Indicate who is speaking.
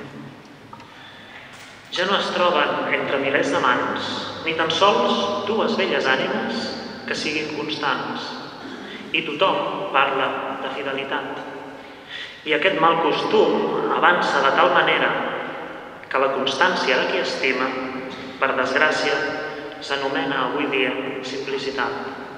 Speaker 1: Ja no es troben entre milers de mans ni tan sols dues velles ànimes que siguin constants. I tothom parla de fidelitat. I aquest mal costum avança de tal manera que la constància de qui estima, per desgràcia, s'anomena avui dia simplicitat.